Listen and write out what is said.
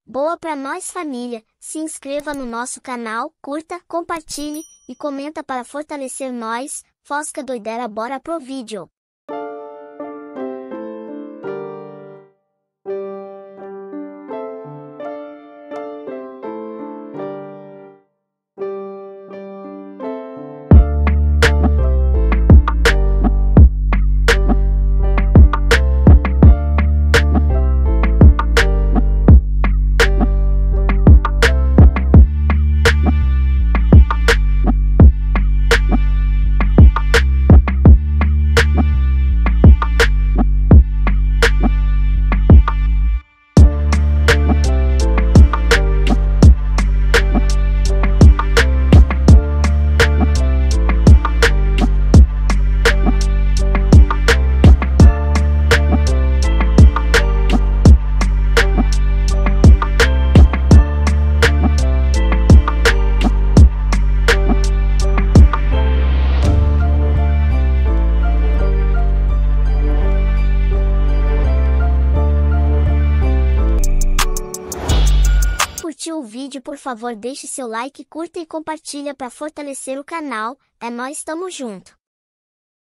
Boa pra nós, família! Se inscreva no nosso canal, curta, compartilhe e comenta para fortalecer nós. Fosca doidera, bora pro vídeo! Curtiu o vídeo? Por favor, deixe seu like, curta e compartilha para fortalecer o canal. É nóis, tamo junto!